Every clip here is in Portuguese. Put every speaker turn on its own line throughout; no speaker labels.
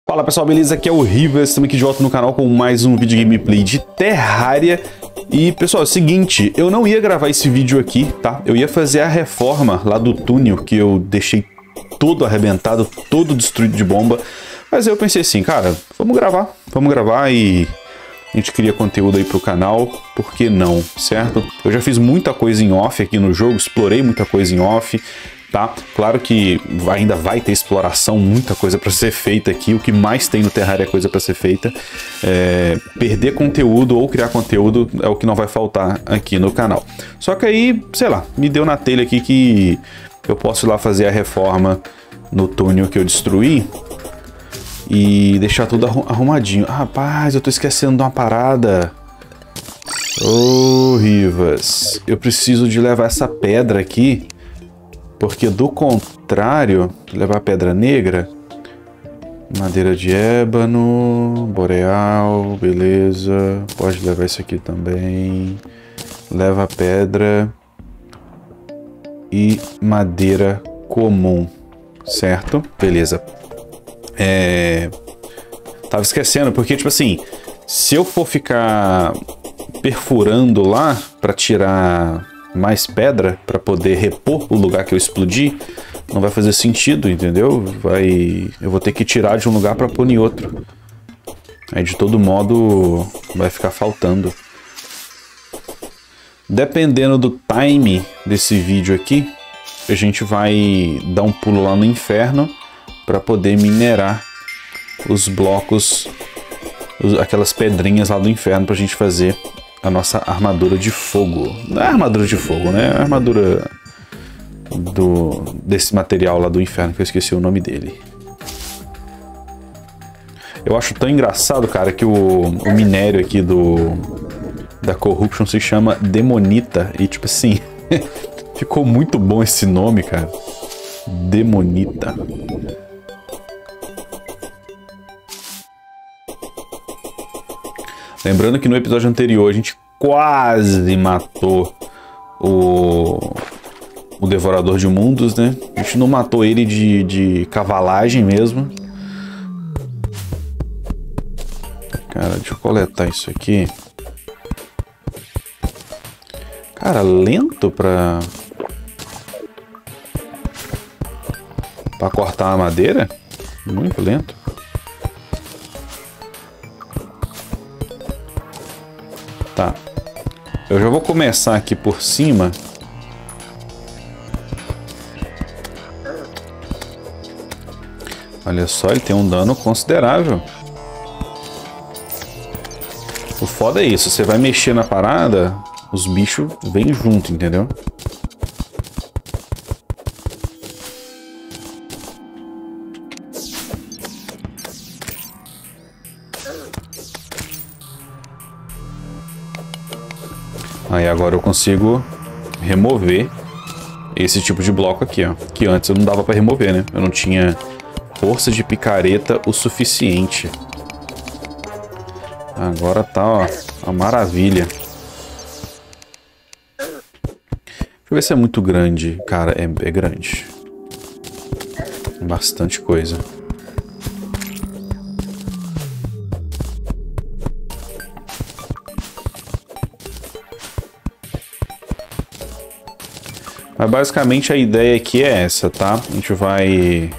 Fala pessoal, beleza? Aqui é o Rivas, estamos aqui de volta no canal com mais um vídeo de gameplay de Terraria. E pessoal, é o seguinte, eu não ia gravar esse vídeo aqui, tá? Eu ia fazer a reforma lá do túnel, que eu deixei todo arrebentado, todo destruído de bomba. Mas aí eu pensei assim, cara, vamos gravar e a gente cria conteúdo aí pro canal, por que não, certo? Eu já fiz muita coisa em off aqui no jogo, explorei muita coisa em off. Tá? Claro que ainda vai ter exploração, muita coisa para ser feita aqui. O que mais tem no Terraria é coisa para ser feita. Perder conteúdo ou criar conteúdo é o que não vai faltar aqui no canal. Só que aí, sei lá, me deu na telha aqui que eu posso ir lá fazer a reforma no túnel que eu destruí e deixar tudo arrumadinho. Ah, rapaz, eu tô esquecendo de uma parada. Ô, Rivas, eu preciso de levar essa pedra aqui. Porque do contrário, levar pedra negra, madeira de ébano, boreal, beleza. Pode levar isso aqui também. Leva pedra e madeira comum, certo? Beleza. Tava esquecendo, porque tipo assim, se eu for ficar perfurando lá para tirar mais pedra para poder repor o lugar que eu explodi, não vai fazer sentido, entendeu? Eu vou ter que tirar de um lugar para pôr em outro. Aí de todo modo vai ficar faltando. Dependendo do time desse vídeo aqui, a gente vai dar um pulo lá no inferno para poder minerar os blocos, aquelas pedrinhas lá do inferno para a gente fazer a nossa armadura de fogo. Não é armadura de fogo, né? É a armadura desse material lá do inferno, que eu esqueci o nome dele. Eu acho tão engraçado, cara, que o minério aqui da Corruption se chama Demonita. E tipo assim, ficou muito bom esse nome, cara. Demonita. Lembrando que no episódio anterior a gente quase matou o Devorador de Mundos, né? A gente não matou ele de cavalagem mesmo. Cara, deixa eu coletar isso aqui. Cara, lento pra cortar a madeira? Muito lento. Tá. Eu já vou começar aqui por cima. Olha só, ele tem um dano considerável. O foda é isso, você vai mexer na parada, os bichos vêm junto, entendeu? Aí agora eu consigo remover esse tipo de bloco aqui, ó. Que antes eu não dava pra remover, né? Eu não tinha força de picareta o suficiente. Agora tá, ó, uma maravilha. Deixa eu ver se é muito grande. Cara, é grande. É bastante coisa. Mas basicamente a ideia aqui é essa, tá? A gente vai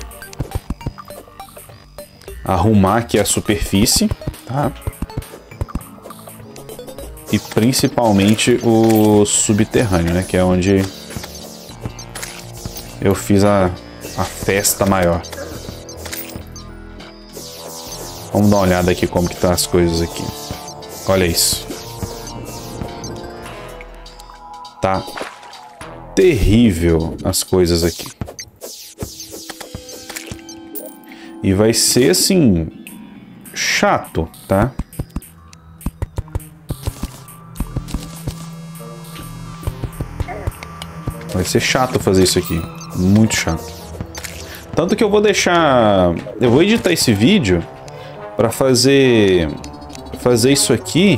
arrumar aqui a superfície, tá? E principalmente o subterrâneo, né? Que é onde eu fiz a festa maior. Vamos dar uma olhada aqui como que tá as coisas aqui. Olha isso. Tá terrível as coisas aqui. E vai ser assim chato, tá? Vai ser chato fazer isso aqui, muito chato. Tanto que eu vou deixar, eu vou editar esse vídeo para fazer isso aqui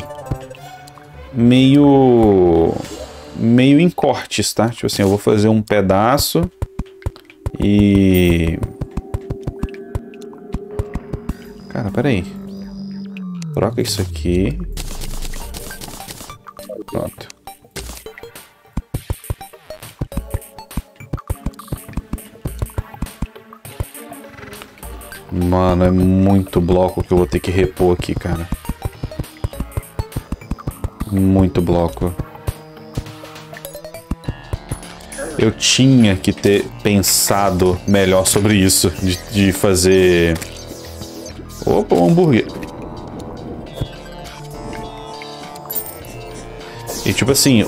meio em cortes, tá? Tipo assim, eu vou fazer um pedaço e Cara, peraí. Troca isso aqui. Pronto. Mano, é muito bloco que eu vou ter que repor aqui, cara. Muito bloco. Eu tinha que ter pensado melhor sobre isso. De fazer... Opa, um hambúrguer. E tipo assim,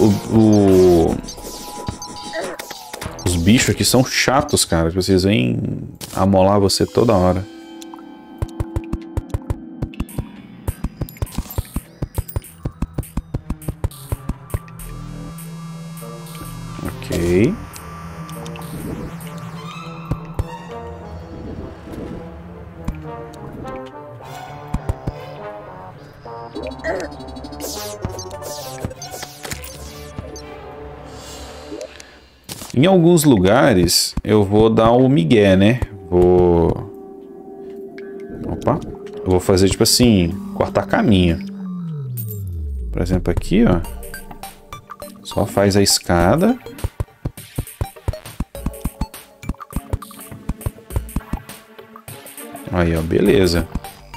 os bichos aqui são chatos, cara. Que vocês vêm amolar você toda hora. Ok. Em alguns lugares eu vou dar o migué, né? Opa. Eu vou fazer tipo assim, cortar caminho. Por exemplo, aqui, ó. Só faz a escada. Aí, ó, beleza.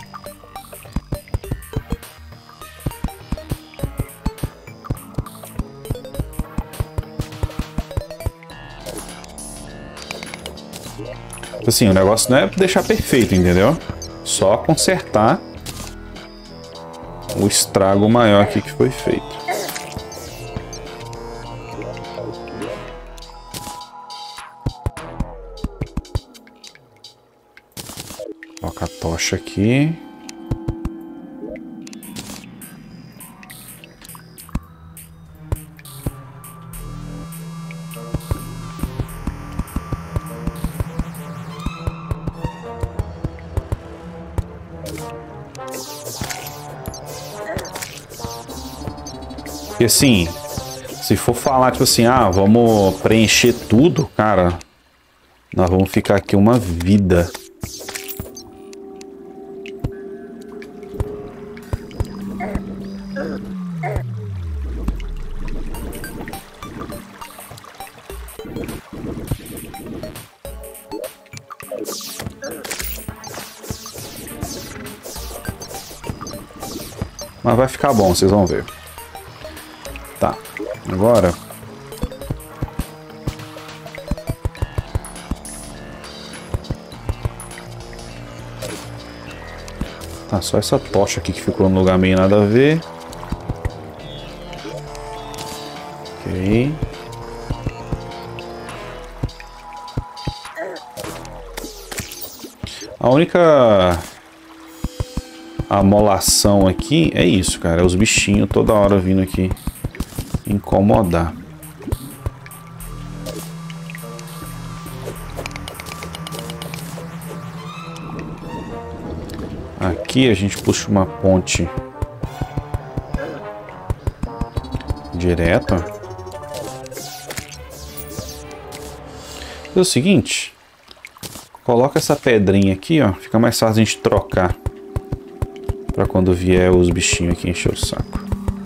Assim, o negócio não é deixar perfeito, entendeu? Só consertar o estrago maior aqui que foi feito. Coloca a tocha aqui. E assim, se for falar tipo assim, ah, vamos preencher tudo, cara, nós vamos ficar aqui uma vida. Mas vai ficar bom, vocês vão ver. Tá, agora... Tá, só essa tocha aqui que ficou no lugar meio nada a ver. Ok. A única amolação aqui é isso, cara. É os bichinhos toda hora vindo aqui incomodar. Aqui a gente puxa uma ponte direto. É o seguinte, coloca essa pedrinha aqui, ó, fica mais fácil a gente trocar para quando vier os bichinhos aqui encher o saco.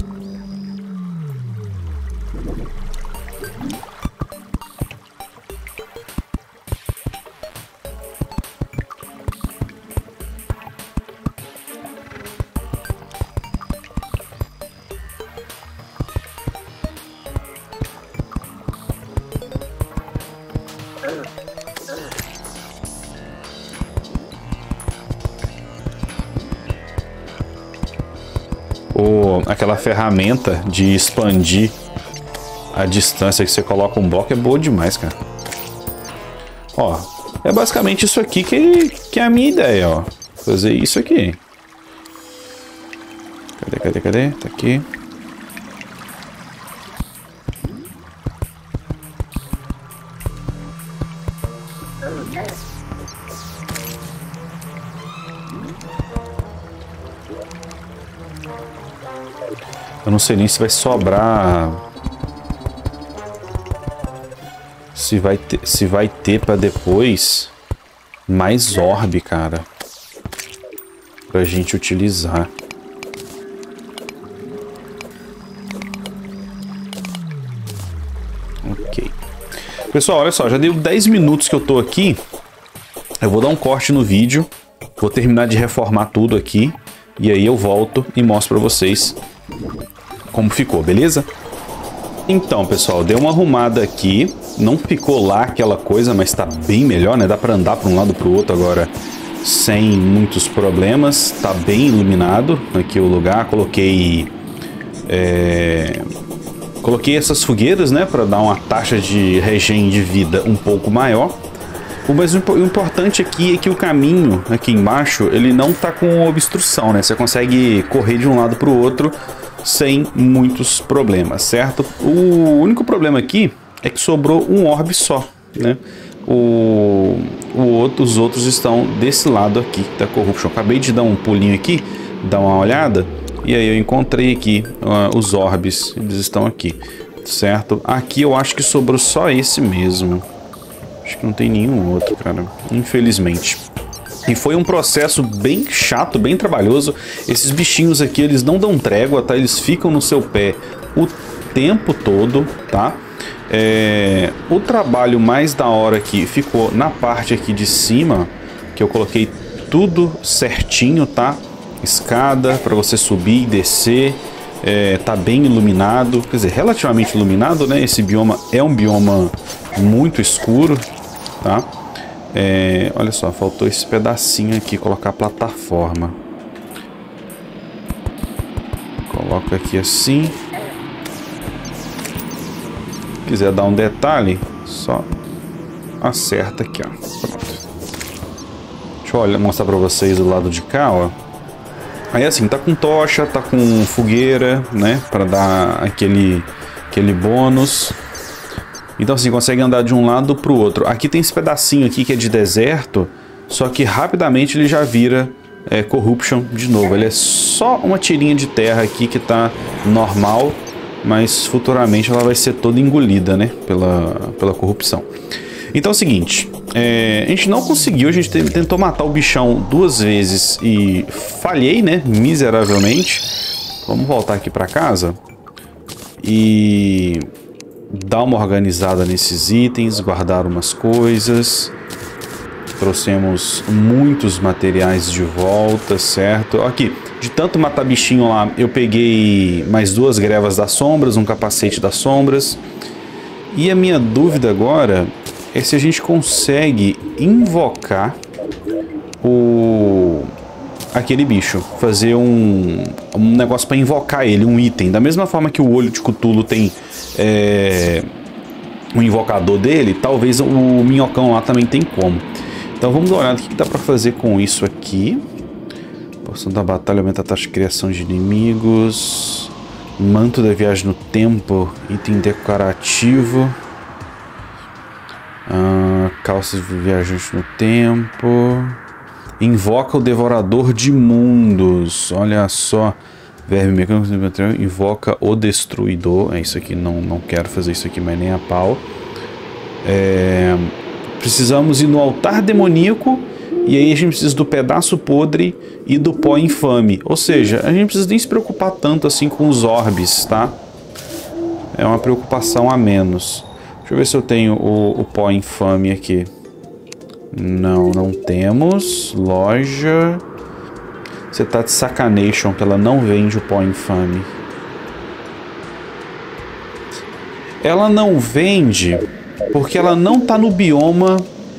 Aquela ferramenta de expandir a distância que você coloca um bloco é boa demais, cara. Ó, é basicamente isso aqui que é a minha ideia, ó. Fazer isso aqui. Cadê? Tá aqui. Eu não sei nem se vai sobrar. Se vai ter para depois mais orbe, cara. pra gente utilizar. Ok. Pessoal, olha só, já deu 10 minutos que eu tô aqui. Eu vou dar um corte no vídeo, vou terminar de reformar tudo aqui, e aí eu volto e mostro pra vocês como ficou, beleza? Então, pessoal, deu uma arrumada aqui, não ficou lá aquela coisa, mas tá bem melhor, né? Dá pra andar pra um lado pro outro agora sem muitos problemas, tá bem iluminado aqui o lugar, coloquei essas fogueiras, né, para dar uma taxa de regen de vida um pouco maior. Mas o importante aqui é que o caminho aqui embaixo, ele não tá com obstrução, né? Você consegue correr de um lado para o outro sem muitos problemas, certo? O único problema aqui é que sobrou um orbe só, né? Os outros estão desse lado aqui da Corruption. Acabei de dar um pulinho aqui, dar uma olhada, e aí eu encontrei aqui os orbes, eles estão aqui, certo? Aqui eu acho que sobrou só esse mesmo. Acho que não tem nenhum outro, cara, infelizmente. E foi um processo bem chato, bem trabalhoso. Esses bichinhos aqui, eles não dão trégua, tá? Eles ficam no seu pé o tempo todo, tá? O trabalho mais da hora aqui ficou na parte aqui de cima, que eu coloquei tudo certinho, tá? Escada para você subir e descer. Tá bem iluminado, quer dizer, relativamente iluminado, né? Esse bioma é um bioma muito escuro, tá? Olha só, faltou esse pedacinho aqui, colocar a plataforma. Coloca aqui assim. Se quiser dar um detalhe, só acerta aqui, ó. Pronto. Deixa eu mostrar pra vocês do lado de cá, ó. Aí assim, tá com tocha, tá com fogueira, né? Pra dar aquele bônus. Então assim, consegue andar de um lado pro outro. Aqui tem esse pedacinho aqui que é de deserto, só que rapidamente ele já vira Corruption de novo. Ele é só uma tirinha de terra aqui que tá normal, mas futuramente ela vai ser toda engolida, né? Pela corrupção. Então é o seguinte, a gente não conseguiu, a gente tentou matar o bichão 2 vezes e falhei, né, miseravelmente. Vamos voltar aqui para casa e dar uma organizada nesses itens, guardar umas coisas. Trouxemos muitos materiais de volta, certo? Aqui, de tanto matar bichinho lá, eu peguei mais 2 grevas das sombras, um capacete das sombras. E a minha dúvida agora é se a gente consegue invocar aquele bicho, fazer um negócio para invocar ele, um item. Da mesma forma que o olho de Cthulhu tem um invocador dele, talvez o minhocão lá também tem como. Então vamos dar uma olhada o que dá para fazer com isso aqui. Porção da batalha aumenta a taxa de criação de inimigos. Manto da viagem no tempo, item decorativo. Calças de viajante no tempo. Invoca o devorador de mundos. Olha só. Verme mecânico, invoca o destruidor. Isso aqui, não quero fazer isso aqui, mas nem a pau. Precisamos ir no altar demoníaco. E aí a gente precisa do pedaço podre e do pó infame. Ou seja, a gente não precisa nem se preocupar tanto assim com os orbes, tá? É uma preocupação a menos. Deixa eu ver se eu tenho o pó infame aqui. Não temos. Loja. Você tá de sacanation que ela não vende o pó infame. Ela não vende porque ela não tá no bioma.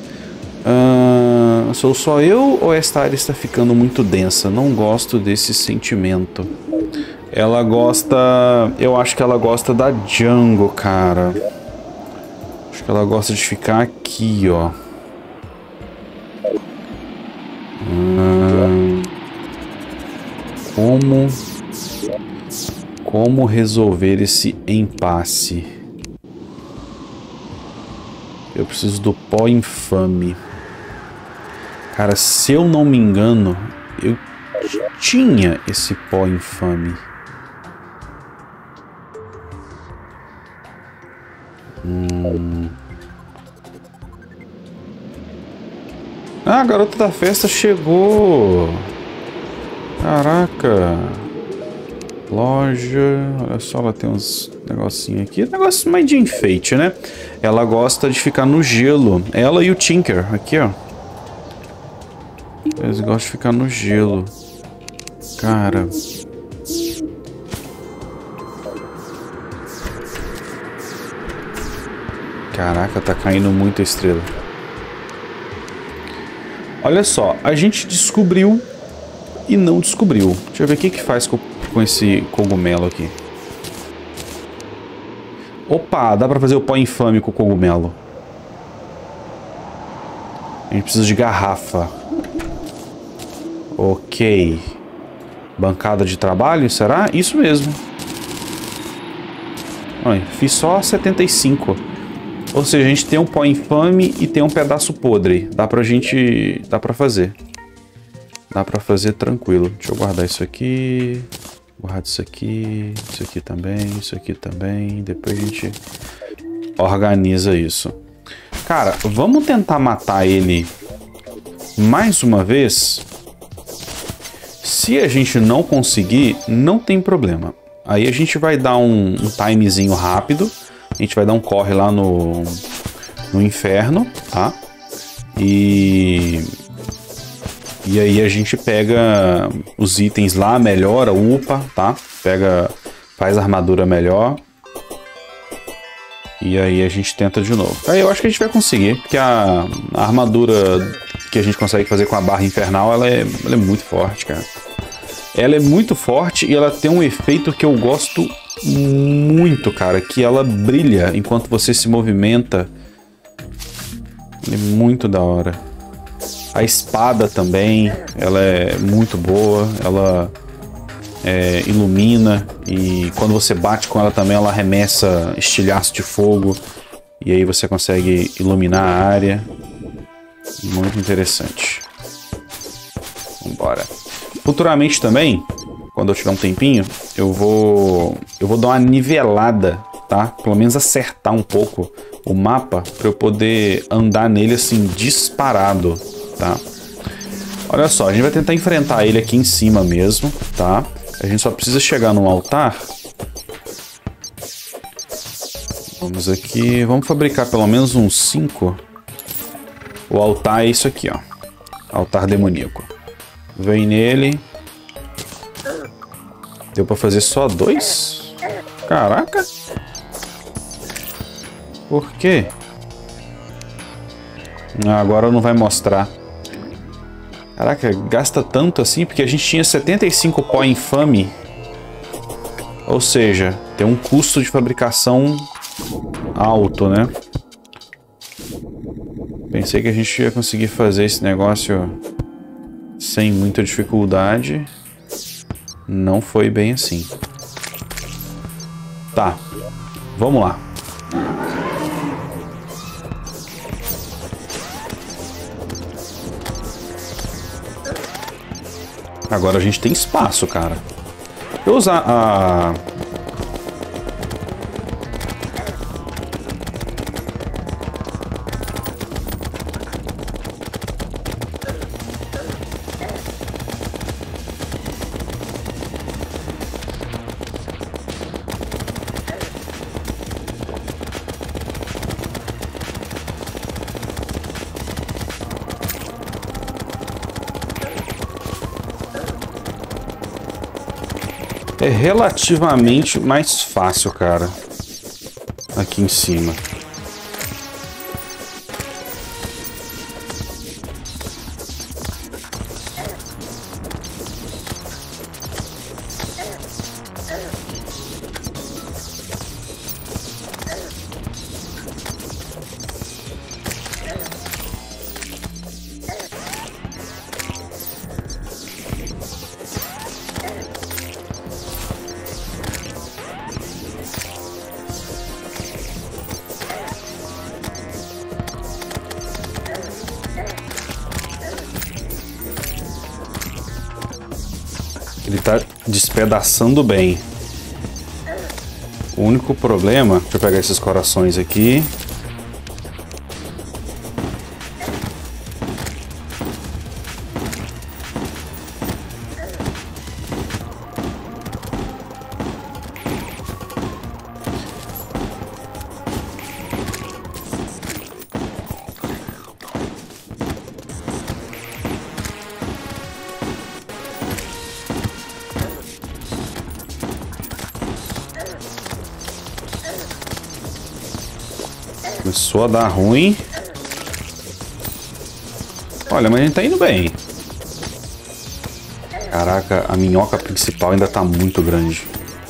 Sou só eu ou esta área está ficando muito densa? Não gosto desse sentimento. Ela gosta... Eu acho que ela gosta da jungle, cara. Acho que ela gosta de ficar aqui, ó. Como resolver esse impasse? Eu preciso do pó infame. Cara, se eu não me engano, eu tinha esse pó infame. Ah, a garota da festa chegou. Caraca. Loja. Olha só, ela tem uns negocinhos aqui. Negócio mais de enfeite, né? Ela gosta de ficar no gelo. Ela e o Tinker. Aqui, ó. Eles gostam de ficar no gelo. Cara. Caraca, tá caindo muita estrela. Olha só, a gente descobriu e não descobriu. Deixa eu ver o que faz com esse cogumelo aqui. Opa, dá pra fazer o pó infame com o cogumelo. A gente precisa de garrafa. Ok. Bancada de trabalho, será? Isso mesmo. Olha, fiz só 75. Ou seja, a gente tem um pó infame e tem um pedaço podre. Dá pra gente... Dá pra fazer. Dá pra fazer tranquilo. Deixa eu guardar isso aqui. Guardar isso aqui também, isso aqui também. Depois a gente organiza isso. Cara, vamos tentar matar ele mais uma vez. Se a gente não conseguir, não tem problema. Aí a gente vai dar um timezinho rápido. A gente vai dar um corre lá no inferno, tá? E aí a gente pega os itens lá, melhora, upa, tá? Faz a armadura melhor. E aí a gente tenta de novo. Aí eu acho que a gente vai conseguir, porque a armadura que a gente consegue fazer com a barra infernal, ela é muito forte, cara. Ela é muito forte e ela tem um efeito que eu gosto muito, cara, que ela brilha enquanto você se movimenta. É muito da hora. A espada também, ela é muito boa, ela ilumina e quando você bate com ela também ela arremessa estilhaço de fogo e aí você consegue iluminar a área. Muito interessante. Vambora. Futuramente também, quando eu tiver um tempinho, eu vou dar uma nivelada, tá? Pelo menos acertar um pouco o mapa para eu poder andar nele assim disparado, tá? Olha só, a gente vai tentar enfrentar ele aqui em cima mesmo, tá? A gente só precisa chegar no altar. Vamos aqui, vamos fabricar pelo menos uns 5. O altar é isso aqui, ó. Altar demoníaco. Vem nele. Deu pra fazer só 2? Caraca! Por quê? Agora não vai mostrar. Caraca, gasta tanto assim? Porque a gente tinha 75 pó infame. Ou seja, tem um custo de fabricação alto, né? Pensei que a gente ia conseguir fazer esse negócio sem muita dificuldade. Não foi bem assim. Tá, vamos lá. Agora a gente tem espaço, cara. Eu usar a... É relativamente mais fácil, cara. Aqui em cima. Ele tá despedaçando bem. O único problema... Deixa eu pegar esses corações aqui. Começou a dar ruim. Olha, mas a gente tá indo bem. Caraca, a minhoca principal ainda tá muito grande.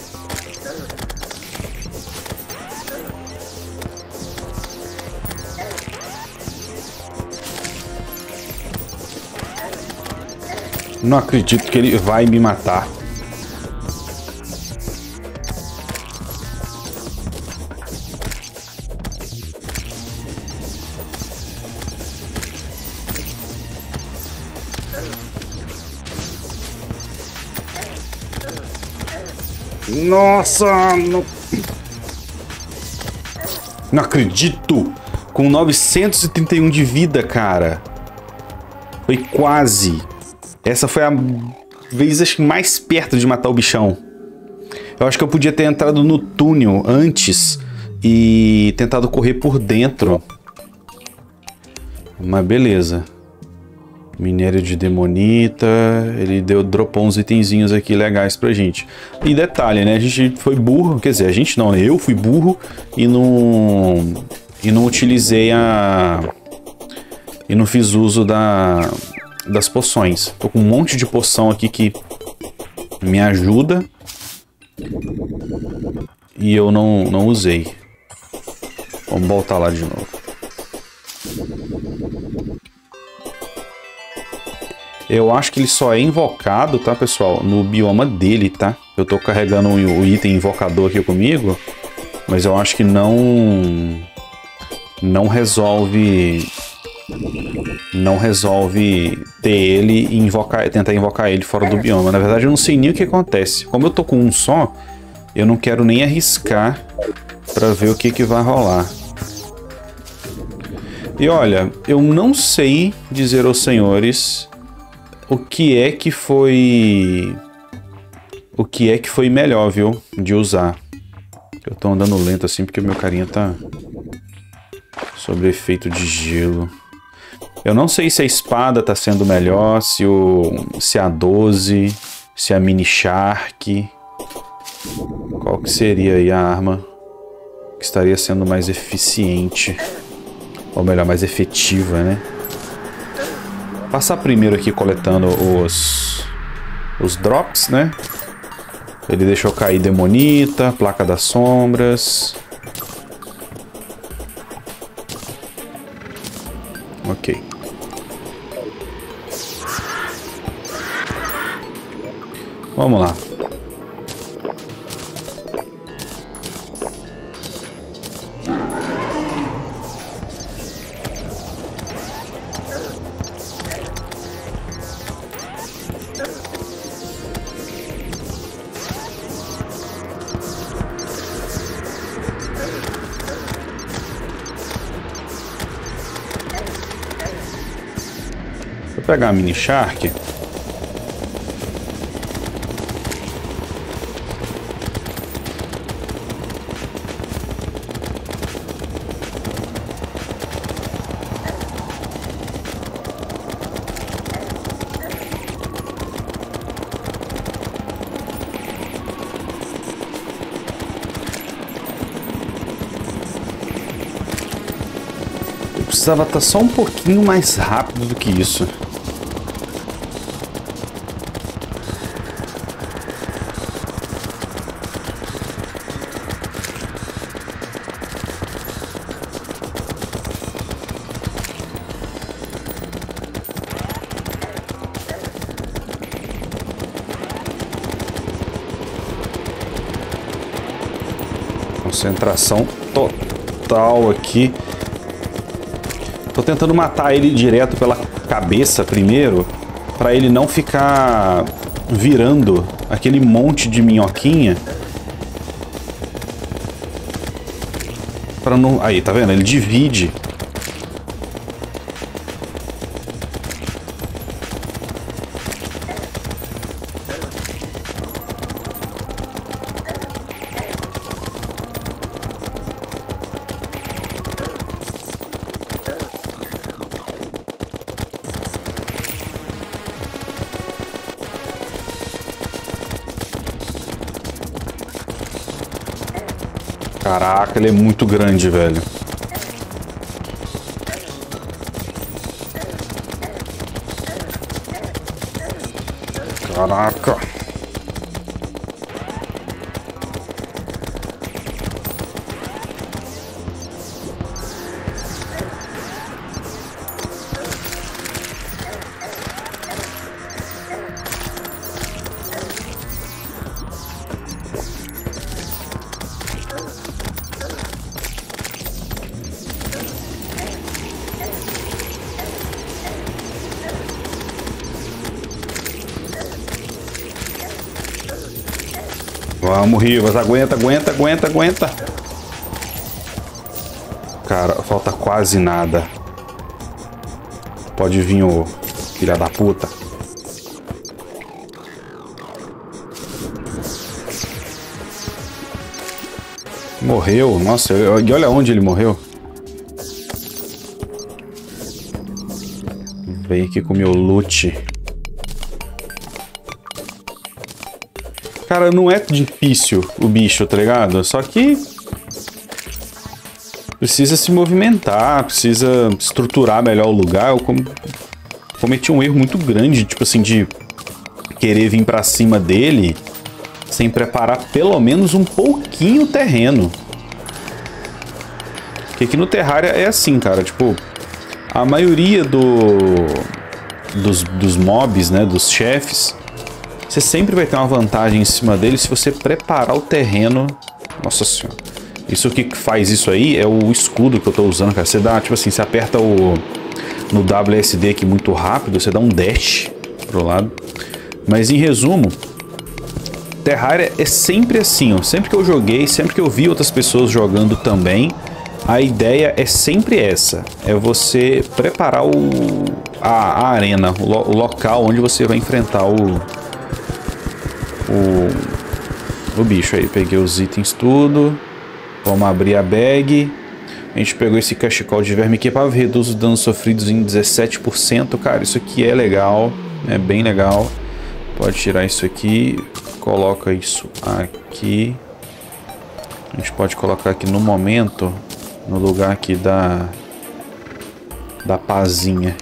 Não acredito que ele vai me matar. Nossa! Não acredito! Com 931 de vida, cara. Foi quase. Essa foi a vez, acho que, mais perto de matar o bichão. Eu acho que eu podia ter entrado no túnel antes e tentado correr por dentro. Mas beleza. Minério de demonita. Ele dropou uns itenzinhos aqui legais pra gente. E detalhe, né? A gente foi burro. Quer dizer, a gente não, né? Eu fui burro e não utilizei e não fiz uso das poções. Tô com um monte de poção aqui que me ajuda. E eu não usei. Vamos voltar lá de novo. Eu acho que ele só é invocado, tá, pessoal? No bioma dele, tá? Eu tô carregando o item invocador aqui comigo. Mas eu acho que não resolve ter ele e tentar invocar ele fora do bioma. Na verdade, eu não sei nem o que acontece. Como eu tô com um só, eu não quero nem arriscar pra ver o que vai rolar. E olha, eu não sei dizer aos senhores o que é que foi melhor, viu, de usar. Eu tô andando lento assim porque meu carinha tá sob efeito de gelo. Eu não sei se a espada tá sendo melhor, se a 12, se a Mini Shark. Qual que seria aí a arma que estaria sendo mais eficiente? Ou melhor, mais efetiva, né? Passar primeiro aqui coletando os drops, né? Ele deixou cair demonita, placa das sombras. Ok. Vamos lá. Vou pegar a Mini Shark. Eu precisava estar só um pouquinho mais rápido do que isso. Concentração total aqui. Tô tentando matar ele direto pela cabeça primeiro, para ele não ficar virando aquele monte de minhoquinha. Para não... Aí, tá vendo? Ele divide. Caraca, ele é muito grande, velho. Caraca. Vamos, Rivas. Aguenta, aguenta, aguenta, aguenta. Cara, falta quase nada. Pode vir, ô filha da puta. Morreu. Nossa, e olha onde ele morreu. Veio aqui com o meu loot. Cara, não é difícil o bicho, tá ligado? Só que precisa se movimentar, precisa estruturar melhor o lugar. Eu cometi um erro muito grande, tipo assim, de querer vir pra cima dele sem preparar pelo menos um pouquinho o terreno. Porque aqui no Terraria é assim, cara, tipo, a maioria dos mobs, né, dos chefes, você sempre vai ter uma vantagem em cima dele se você preparar o terreno. Nossa senhora. Isso que faz isso aí é o escudo que eu tô usando, cara. Você dá, tipo assim, você aperta no WSD aqui muito rápido, você dá um dash pro lado. Mas em resumo, Terraria é sempre assim, ó. Sempre que eu joguei, sempre que eu vi outras pessoas jogando também, a ideia é sempre essa. É você preparar a arena, o local onde você vai enfrentar o bicho aí. Peguei os itens tudo. Vamos abrir a bag. A gente pegou esse cachecol de verme aqui para reduz os danos sofridos em 17%. Cara, isso aqui é legal. É bem legal. Pode tirar isso aqui. Coloca isso aqui. A gente pode colocar aqui no momento, no lugar aqui da pazinha.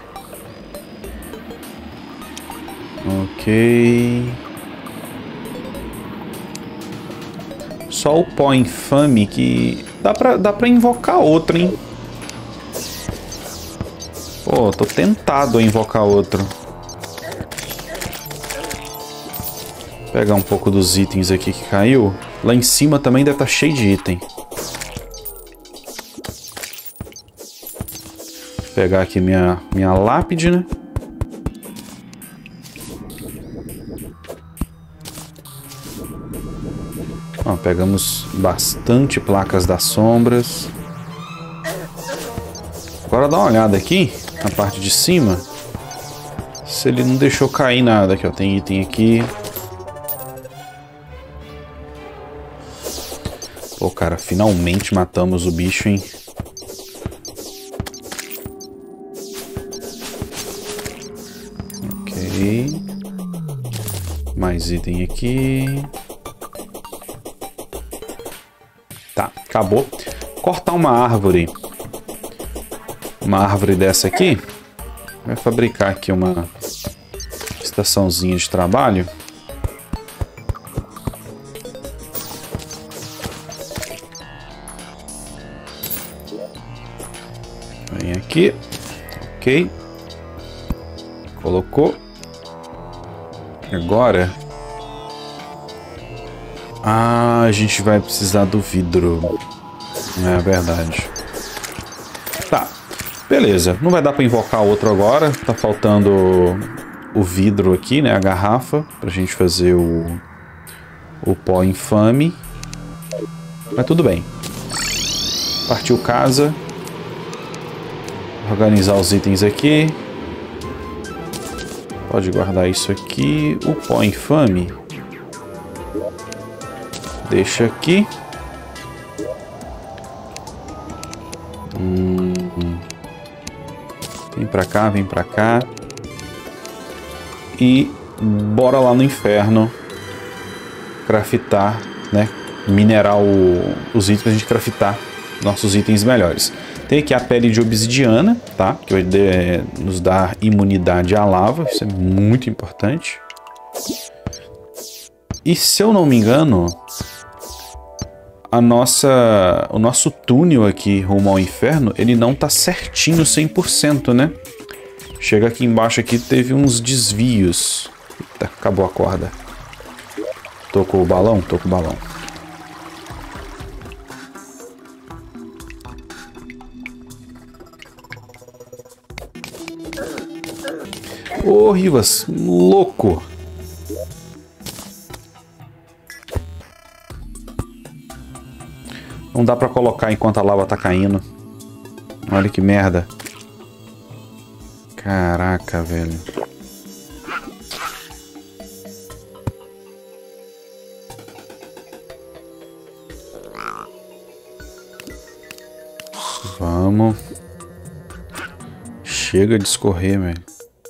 Ok. Só o pó infame que dá pra invocar outro, hein? Pô, tô tentado a invocar outro. Vou pegar um pouco dos itens aqui que caiu. Lá em cima também deve estar cheio de item. Vou pegar aqui minha lápide, né? Ó, pegamos bastante placas das sombras. Agora dá uma olhada aqui na parte de cima. Se ele não deixou cair nada. Aqui, ó, tem item aqui. Pô, cara, finalmente matamos o bicho, hein? Ok. Mais item aqui. Tá, acabou. Cortar uma árvore. Uma árvore dessa aqui. Vai fabricar aqui uma estaçãozinha de trabalho. Vem aqui. Ok. Colocou. Agora... Ah, a gente vai precisar do vidro. É verdade. Tá, beleza. Não vai dar pra invocar outro agora. Tá faltando o vidro aqui, né? A garrafa. Pra gente fazer o pó infame. Mas tudo bem. Partiu casa. Organizar os itens aqui. Pode guardar isso aqui. O pó infame. Deixa aqui. Vem pra cá, vem pra cá. E bora lá no inferno craftar, né? minerar os itens pra gente craftar nossos itens melhores. Tem aqui a pele de obsidiana, tá? Que vai nos dar imunidade à lava. Isso é muito importante. E se eu não me engano, o nosso túnel aqui rumo ao inferno, ele não tá certinho 100%, né? Chega aqui embaixo aqui, teve uns desvios. Eita, acabou a corda. Tocou o balão? Tô com o balão. Ô, Rivas, louco! Não dá pra colocar enquanto a lava tá caindo. Olha que merda. Caraca, velho. Vamos. Chega de escorrer, velho.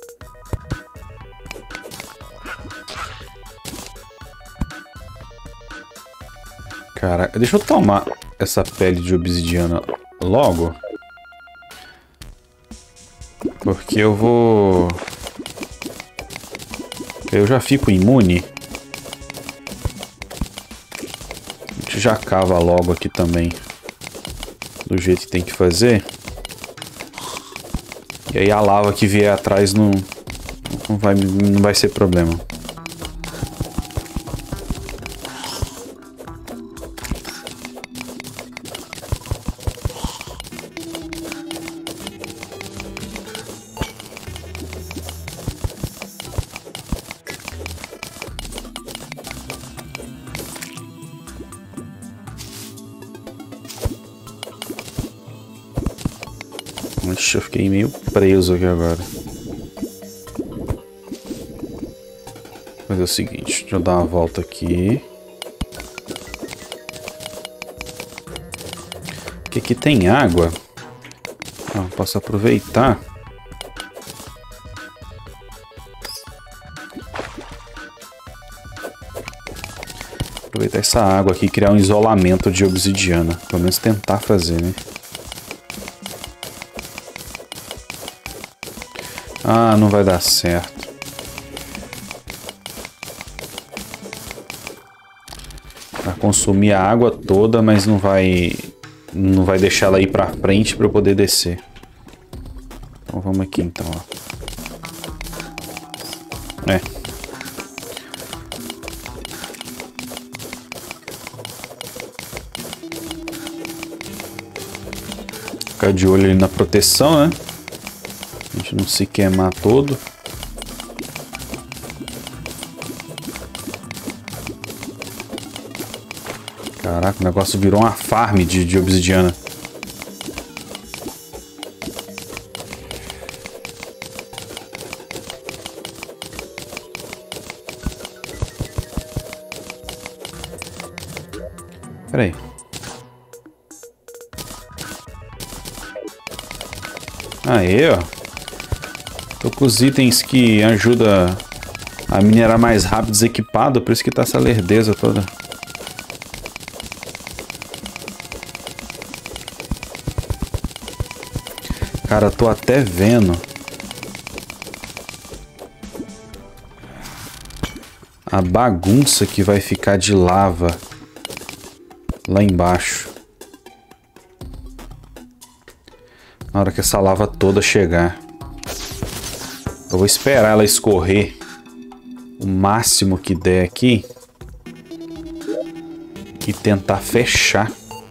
Caraca, deixa eu tomar essa pele de obsidiana logo. Porque eu vou... Eu já fico imune. A gente já cava logo aqui também. Do jeito que tem que fazer. E aí a lava que vier atrás não vai ser problema. Ixi, eu fiquei meio preso aqui agora. Vou fazer o seguinte, deixa eu dar uma volta aqui. Porque aqui tem água. Posso aproveitar. Aproveitar essa água aqui e criar um isolamento de obsidiana. Pelo menos tentar fazer, né? Ah, não vai dar certo. Vai consumir a água toda, mas não vai deixar ela ir pra frente para eu poder descer. Então vamos aqui então, ó. Ficar de olho ali na proteção, né? A gente não se queimar todo. Caraca, o negócio virou uma farm de obsidiana. Pera aí. Aí, ó. Tô com os itens que ajudam a minerar mais rápido desequipado, por isso que tá essa lerdeza toda. Cara, tô até vendo a bagunça que vai ficar de lava lá embaixo. Na hora que essa lava toda chegar. Eu vou esperar ela escorrer o máximo que der aqui. E tentar fechar.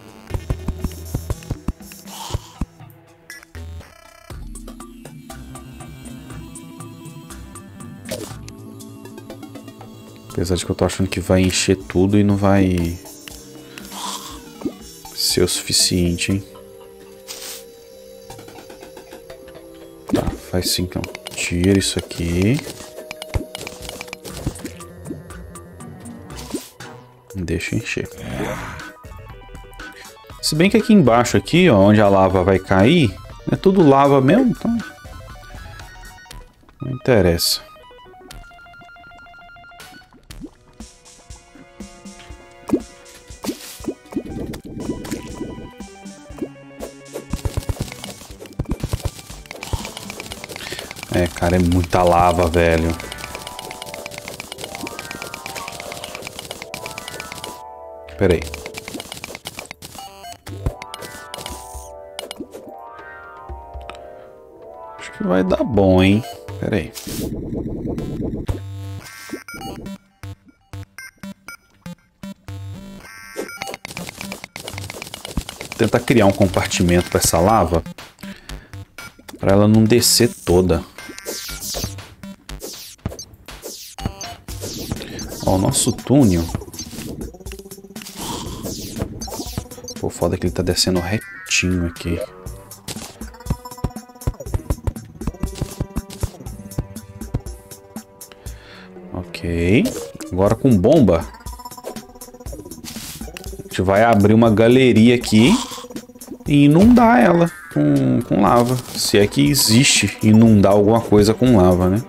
Apesar de que eu tô achando que vai encher tudo e não vai ser o suficiente, hein? Tá, faz assim então. Tira isso aqui. Deixa encher. Se bem que aqui embaixo, aqui, ó, onde a lava vai cair, é tudo lava mesmo, então não interessa. É, cara, é muita lava, velho. Pera aí. Acho que vai dar bom, hein? Pera aí. Tentar criar um compartimento para essa lava, para ela não descer toda. Ó, o nosso túnel. Pô, foda que ele tá descendo retinho aqui. Ok. Agora com bomba. A gente vai abrir uma galeria aqui e inundar ela com lava. Se é que existe inundar alguma coisa com lava, né?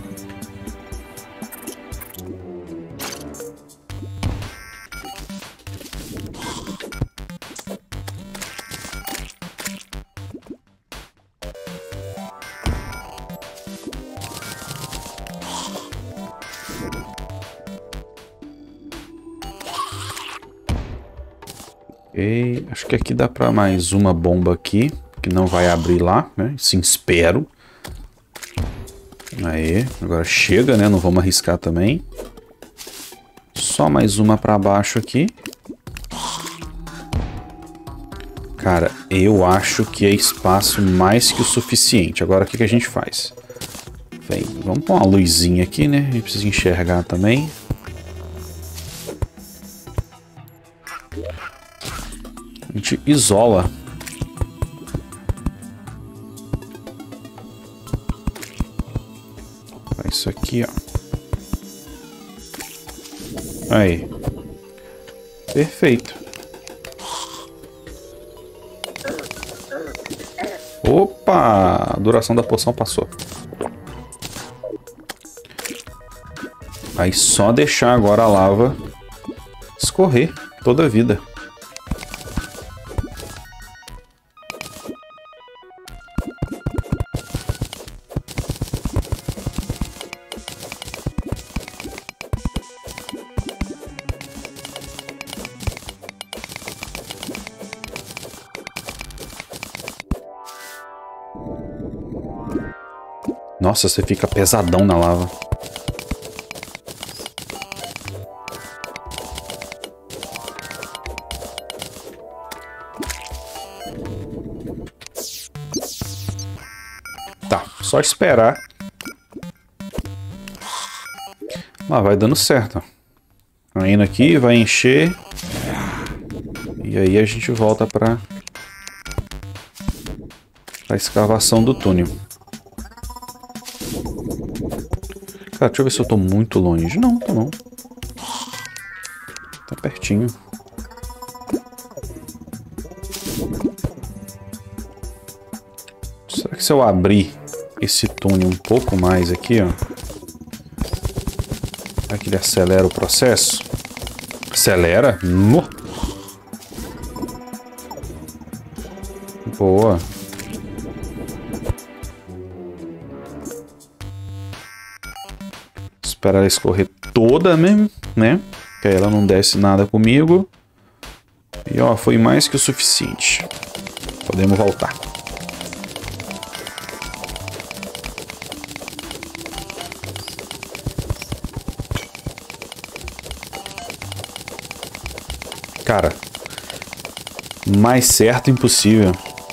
Ok, acho que aqui dá para mais uma bomba aqui, que não vai abrir lá, né? Sim, espero. Aí, agora chega, né? Não vamos arriscar também. Só mais uma para baixo aqui. Cara, eu acho que é espaço mais que o suficiente. Agora, o que que a gente faz? Vem, vamos pôr uma luzinha aqui, né? A gente precisa enxergar também. A gente isola. Isso aqui, ó. Aí. Perfeito. Opa! A duração da poção passou. Aí só deixar agora a lava escorrer toda a vida. Nossa, você fica pesadão na lava. Tá, só esperar. Ah, vai dando certo. Vai indo aqui, vai encher. E aí a gente volta para a escavação do túnel. Cara, deixa eu ver se eu tô muito longe. Não, tô não. Tá pertinho. Será que se eu abrir esse túnel um pouco mais aqui, ó, será que ele acelera o processo? Acelera? No! Boa. Esperar ela escorrer toda mesmo, né? Que aí ela não desce nada comigo. E ó, foi mais que o suficiente. Podemos voltar. Cara, mais certo impossível.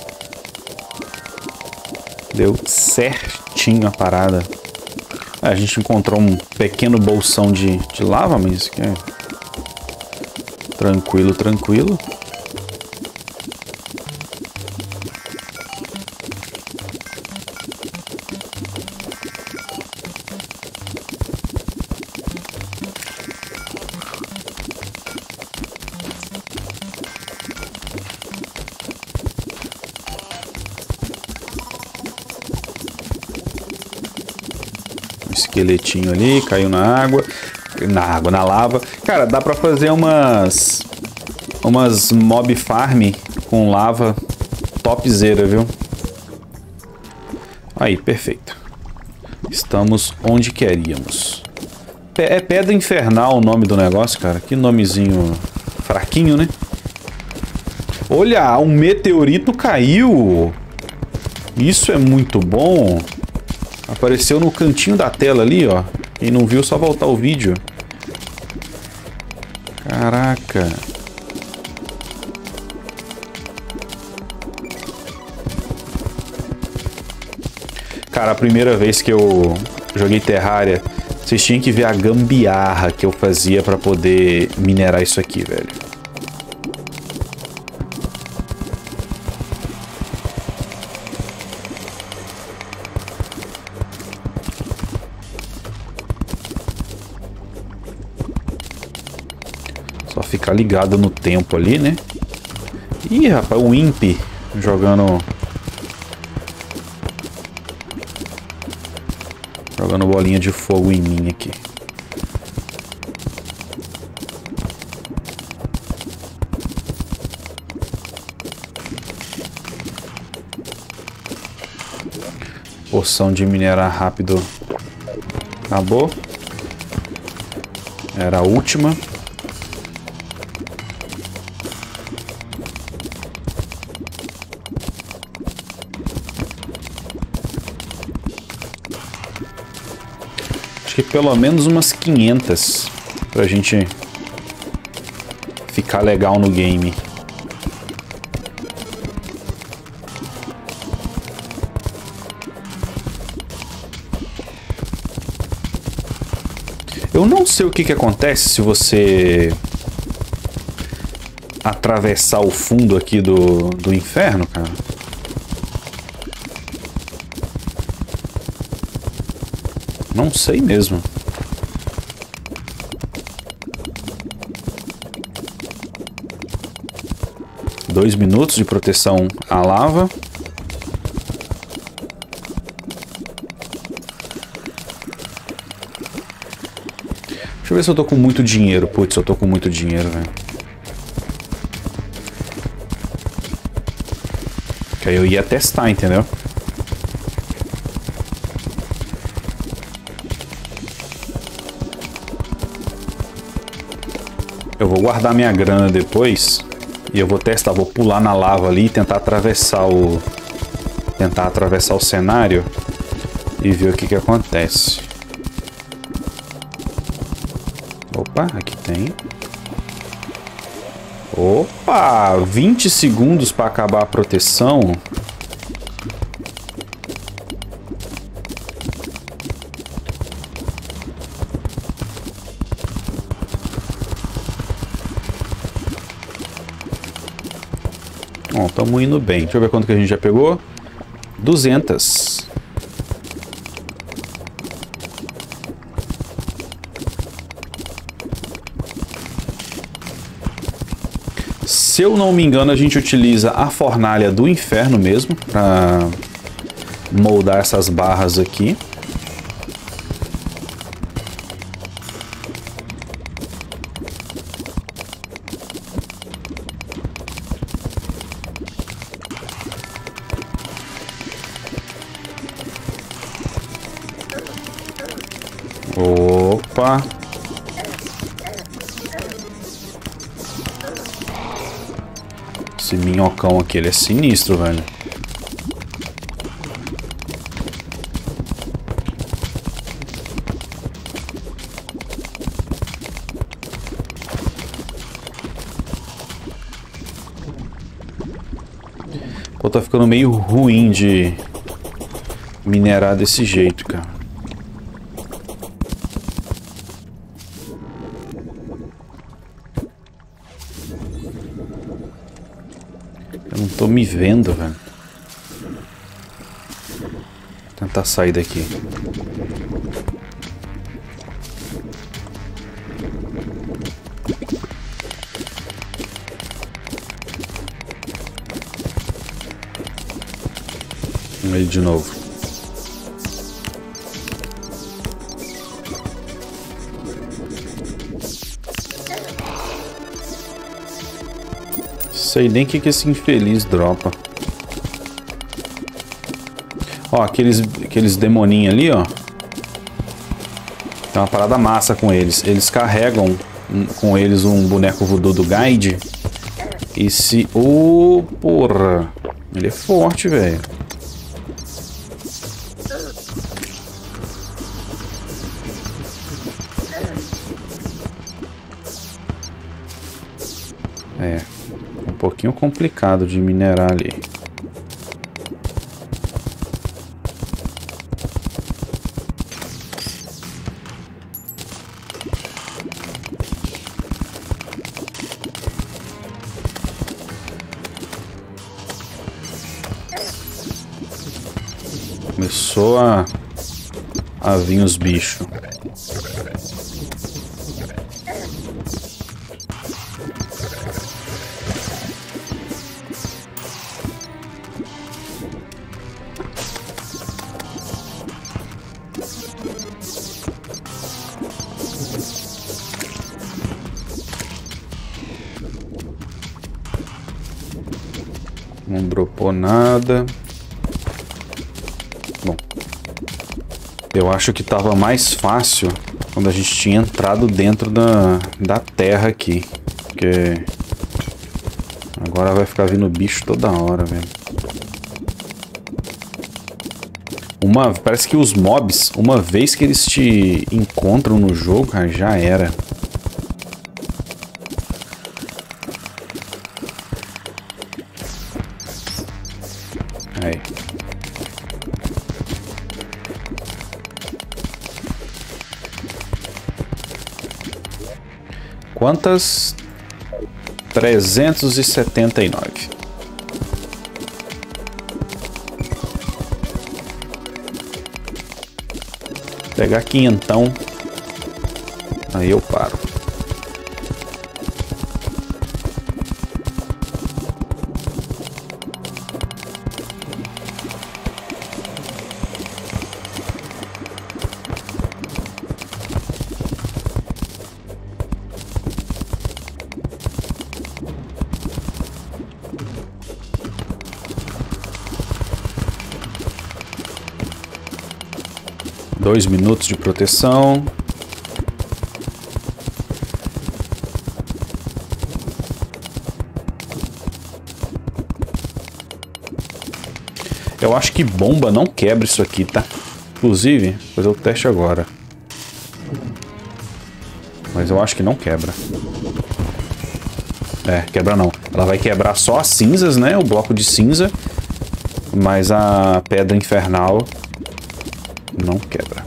Deu certinho a parada. A gente encontrou um pequeno bolsão de lava, mas isso aqui é tranquilo, tranquilo. Esqueletinho ali, caiu na água, na lava. Cara, dá pra fazer umas mob farm com lava topzera, viu? Aí, perfeito. Estamos onde queríamos. É Pedra Infernal o nome do negócio, cara. Que nomezinho fraquinho, né? Olha, um meteorito caiu. Isso é muito bom. Apareceu no cantinho da tela ali, ó. Quem não viu, só voltar o vídeo. Caraca. Cara, a primeira vez que eu joguei Terraria, vocês tinham que ver a gambiarra que eu fazia pra poder minerar isso aqui, velho. Só ficar ligado no tempo ali, né? Ih, rapaz, o Imp jogando bolinha de fogo em mim aqui. Poção de minerar rápido. Acabou. Era a última. Que pelo menos umas 500 pra gente ficar legal no game. Eu não sei o que acontece se você atravessar o fundo aqui do inferno, cara. Não sei mesmo. Dois minutos de proteção à lava. Deixa eu ver se eu tô com muito dinheiro. Putz, eu tô com muito dinheiro, velho. Que aí eu ia testar, entendeu? Eu vou guardar minha grana depois e eu vou testar, vou pular na lava ali e tentar atravessar o cenário e ver o que acontece. Opa, aqui tem. Opa, 20 segundos para acabar a proteção. Bom, estamos indo bem. Deixa eu ver quanto que a gente já pegou. 200. Se eu não me engano, a gente utiliza a fornalha do inferno mesmo para moldar essas barras aqui. Opa! Esse minhocão aqui, ele é sinistro, velho. Pô, tá ficando meio ruim de minerar desse jeito, cara. Eu não tô me vendo, velho. Vou tentar sair daqui. Aí de novo. Sei nem o que esse infeliz dropa. Ó, aqueles demoninhos ali, ó. Tem uma parada massa com eles. Eles carregam com eles um boneco voodoo do Guide. E se... Ô, porra! Ele é forte, velho. É, um pouquinho complicado de minerar ali. Começou a vir os bichos. Não dropou nada. Bom, eu acho que tava mais fácil quando a gente tinha entrado dentro da terra aqui. Porque agora vai ficar vindo bicho toda hora, velho. Parece que os mobs, uma vez que eles te encontram no jogo, cara, já era. Aí. Quantas? 379. Pegar quinhentão. Aí eu paro. Dois minutos de proteção. Eu acho que bomba não quebra isso aqui, tá? Inclusive, vou fazer o teste agora. Mas eu acho que não quebra. É, quebra não. Ela vai quebrar só as cinzas, né? O bloco de cinza. Mas a pedra infernal não quebra.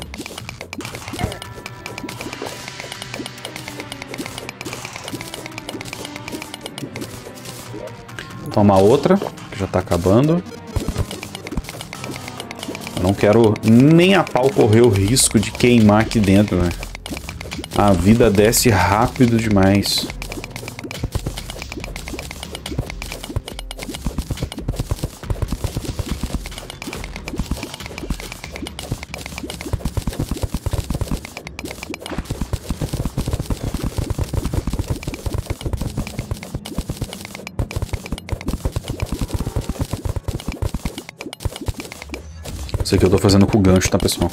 Toma outra, que já tá acabando. Eu não quero nem a pau correr o risco de queimar aqui dentro, né? A vida desce rápido demais. Isso aqui eu tô fazendo com o gancho, tá, pessoal?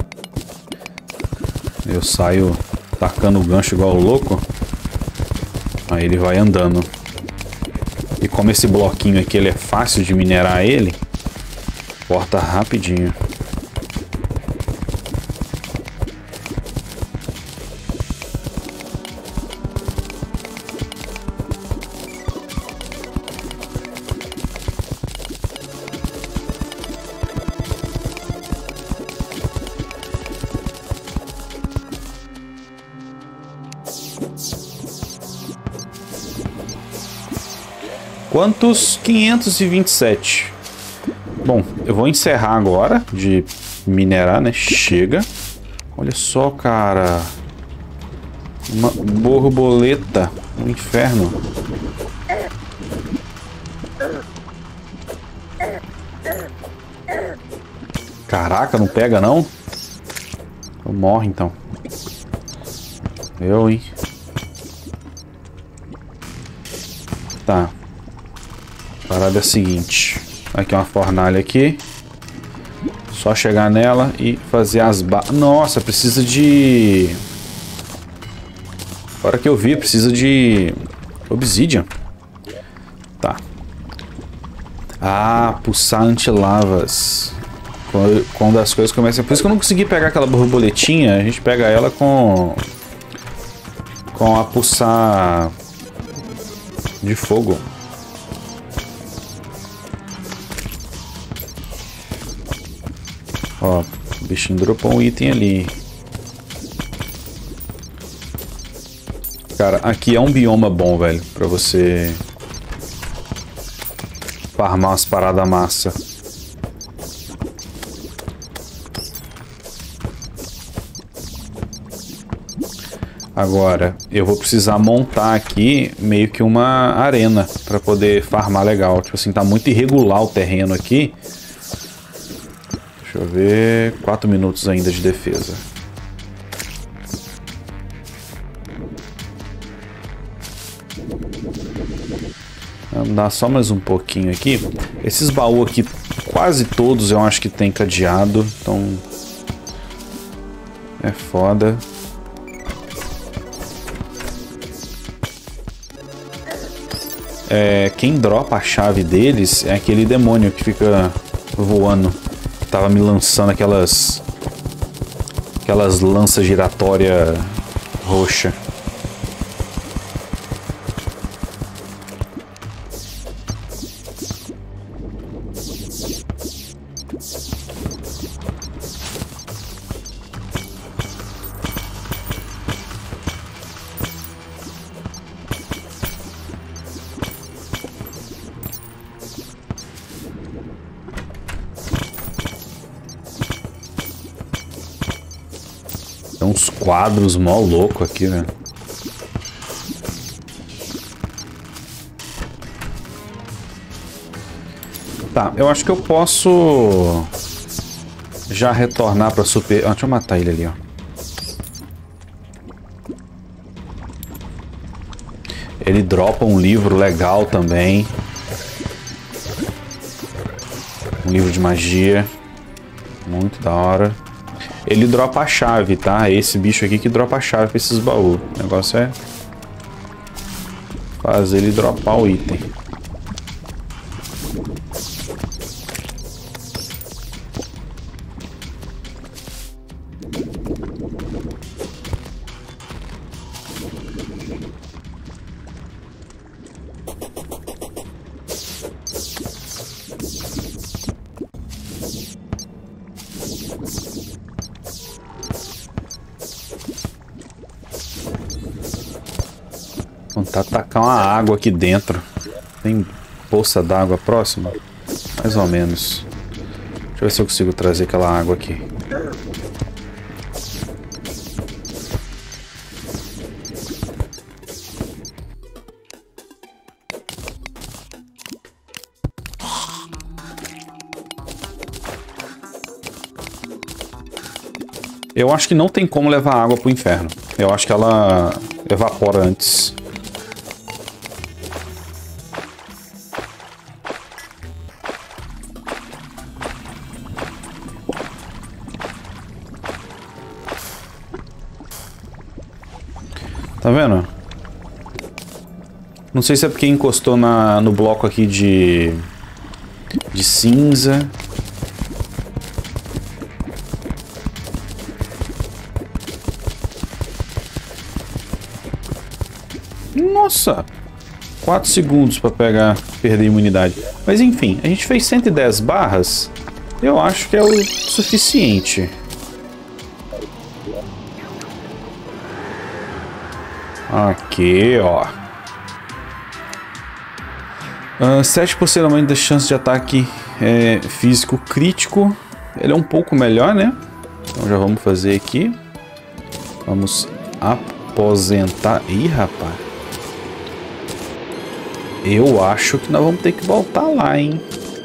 Eu saio tacando o gancho igual o louco. Aí ele vai andando. E como esse bloquinho aqui ele é fácil de minerar ele, corta rapidinho. Quantos? 527. Bom, eu vou encerrar agora de minerar, né? Chega. Olha só, cara. Uma borboleta. Um inferno. Caraca, não pega não? Eu morro então. Eu, hein? Tá. A parada é a seguinte. Aqui uma fornalha aqui. Só chegar nela e fazer as barras. Nossa, precisa de... Agora que eu vi, precisa de... Obsidian. Tá. Ah, pulsar anti-lavas. Quando as coisas começam... Por isso que eu não consegui pegar aquela borboletinha. A gente pega ela com a pulsar de fogo. Ó, o bichinho dropou um item ali. Cara, aqui é um bioma bom, velho, pra você farmar umas paradas massa. Agora, eu vou precisar montar aqui meio que uma arena pra poder farmar legal. Tipo assim, tá muito irregular o terreno aqui. Deixa eu ver... 4 minutos ainda de defesa. Vamos dar só mais um pouquinho aqui. Esses baús aqui, quase todos eu acho que tem cadeado. Então... é foda. Quem dropa a chave deles é aquele demônio que fica voando. Tava me lançando aquelas lanças giratórias roxa. Tem uns quadros mó louco aqui, né? Tá, eu acho que eu posso já retornar pra super... Ah, deixa eu matar ele ali, ó. Ele dropa um livro legal também. Um livro de magia. Muito da hora. Ele dropa a chave, tá? É esse bicho aqui que dropa a chave pra esses baús. O negócio é fazer ele dropar o item. Vou tentar tacar uma água aqui dentro. Tem poça d'água próxima? Mais ou menos. Deixa eu ver se eu consigo trazer aquela água aqui. Eu acho que não tem como levar água pro inferno. Eu acho que ela evapora antes. Tá vendo? Não sei se é porque encostou no bloco aqui de cinza. Nossa! 4 segundos para perder a imunidade. Mas enfim, a gente fez 110 barras. Eu acho que é o suficiente. Aqui, ó. 7% aumento da chance de ataque físico crítico. Ele é um pouco melhor, né? Então já vamos fazer aqui. Vamos aposentar. Ih, rapaz. Eu acho que nós vamos ter que voltar lá, hein?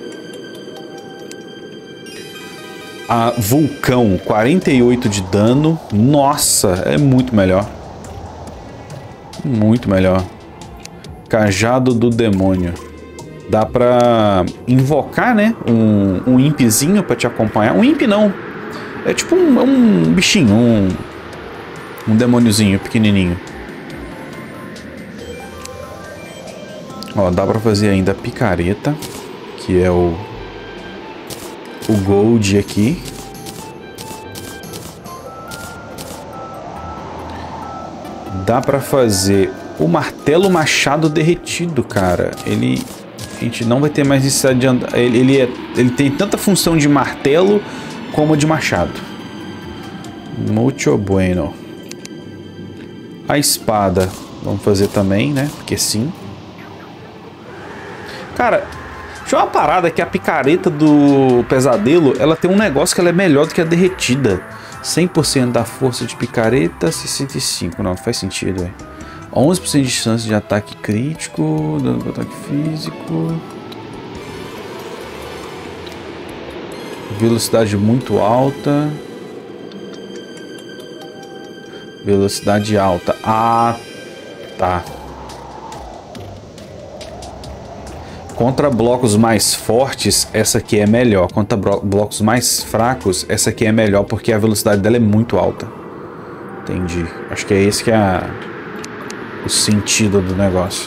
Vulcão, 48 de dano. Nossa, é muito melhor. Muito melhor. Cajado do demônio. Dá pra invocar, né? Um impzinho pra te acompanhar. Um imp não. É tipo um bichinho, um demôniozinho pequenininho. Ó, dá pra fazer ainda a picareta, que é o gold aqui. Dá pra fazer o martelo machado derretido, cara. A gente não vai ter mais necessidade de andar. Ele tem tanta função de martelo como de machado. Muito bueno. A espada vamos fazer também, né? Porque sim. Cara, tinha uma parada que a picareta do pesadelo, ela tem um negócio que ela é melhor do que a derretida. 100% da força de picareta, 65. Não faz sentido, velho. 11% de chance de ataque crítico, dano para ataque físico. Velocidade muito alta. Velocidade alta. Ah, tá. Contra blocos mais fortes, essa aqui é melhor. Contra blocos mais fracos, essa aqui é melhor porque a velocidade dela é muito alta. Entendi. Acho que é esse que é o sentido do negócio.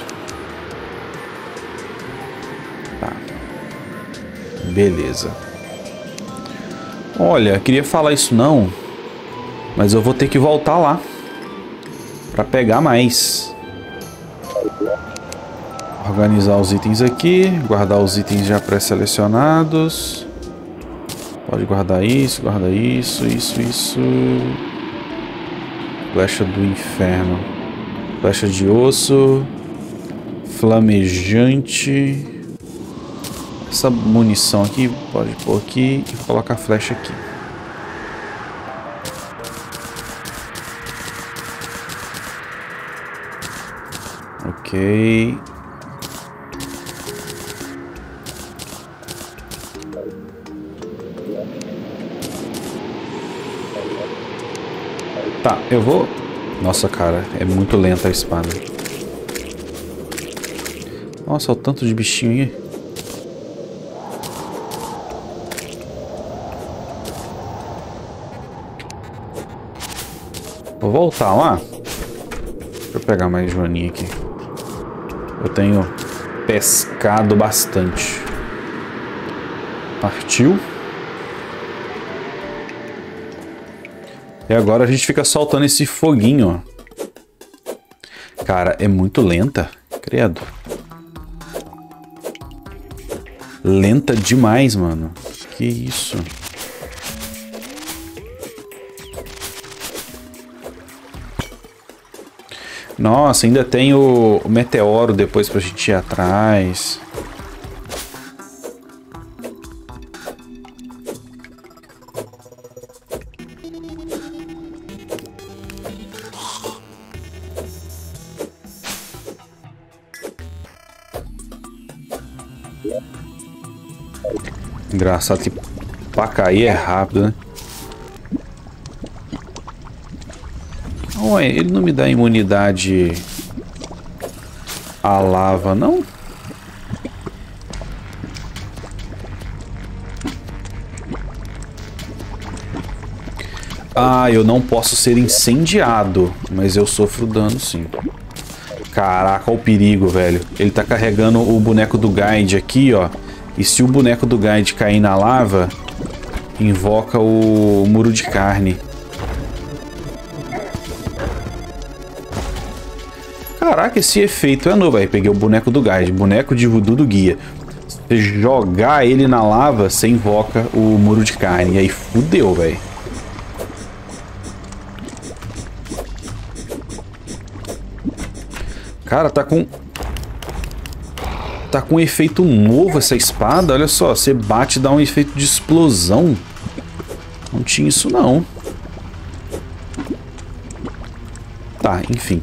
Tá. Beleza. Olha, queria falar isso não, mas eu vou ter que voltar lá para pegar mais. Organizar os itens aqui, guardar os itens já pré-selecionados. Pode guardar isso, isso. Flecha do inferno. Flecha de osso. Flamejante. Essa munição aqui, pode pôr aqui e colocar a flecha aqui. Ok. Tá, eu vou... Nossa, cara, é muito lenta a espada. Nossa, olha o tanto de bichinho aí. Vou voltar lá. Deixa eu pegar mais joaninha aqui. Eu tenho pescado bastante. Partiu. E agora a gente fica soltando esse foguinho, ó. Cara, é muito lenta. Credo. Lenta demais, mano. Que isso? Nossa, ainda tem o meteoro depois pra gente ir atrás. Engraçado que pra cair é rápido, né? Ué, ele não me dá imunidade à lava, não? Ah, eu não posso ser incendiado, mas eu sofro dano sim. Caraca, olha o perigo, velho. Ele tá carregando o boneco do guide aqui, ó. E se o boneco do guide cair na lava, invoca o muro de carne. Caraca, esse efeito é novo. Aí peguei o boneco do guide, boneco de voodoo do guia. Se você jogar ele na lava, você invoca o muro de carne. E aí fudeu, velho. Cara, tá com um efeito novo essa espada. Olha só, você bate e dá um efeito de explosão. Não tinha isso não. Tá, enfim.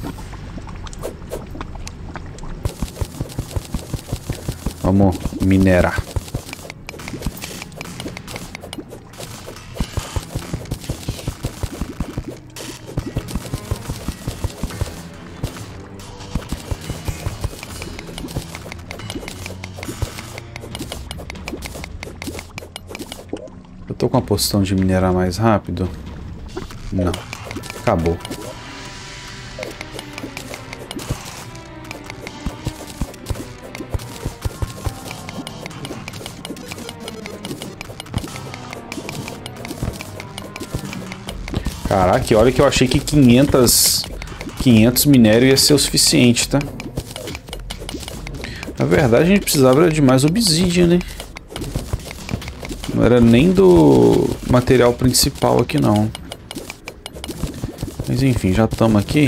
Vamos minerar. Tô com a poção de minerar mais rápido? Não. Acabou. Caraca, olha que eu achei que 500 minério ia ser o suficiente, tá? Na verdade, a gente precisava de mais obsidian, né? Não era nem do material principal aqui, não. Mas enfim, já estamos aqui.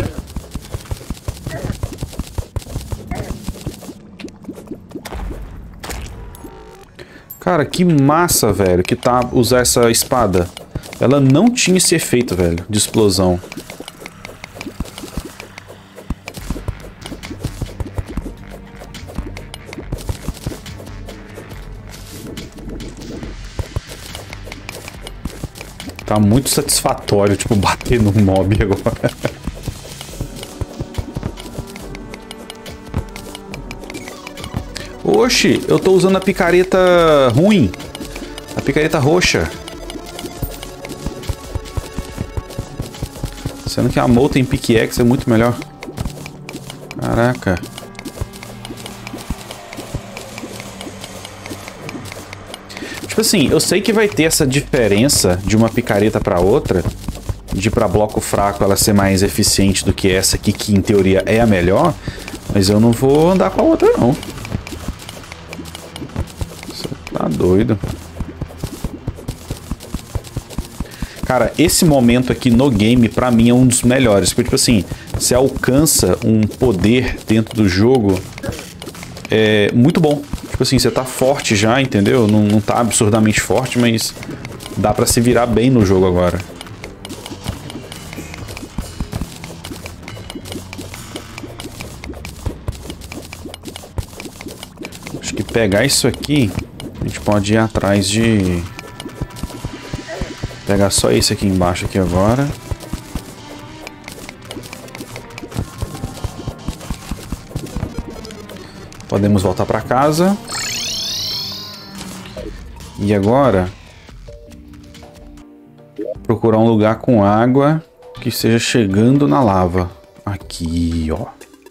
Cara, que massa, velho, que tá usar essa espada. Ela não tinha esse efeito, velho, de explosão. Tá muito satisfatório, tipo, bater no mob agora. Oxi, eu tô usando a picareta ruim. A picareta roxa. Sendo que a Molten Pickaxe é muito melhor. Caraca. Tipo assim, eu sei que vai ter essa diferença de uma picareta pra outra. De pra bloco fraco ela ser mais eficiente do que essa aqui, que em teoria é a melhor. Mas eu não vou andar com a outra, não. Você tá doido. Cara, esse momento aqui no game, pra mim, é um dos melhores. Porque, tipo assim, você alcança um poder dentro do jogo muito bom. Tipo assim, você tá forte já, entendeu? Não tá absurdamente forte, mas dá pra se virar bem no jogo agora. Acho que pegar isso aqui, a gente pode ir atrás de... Pegar só esse aqui embaixo aqui agora. Podemos voltar para casa. E agora procurar um lugar com água que esteja chegando na lava. Aqui, ó.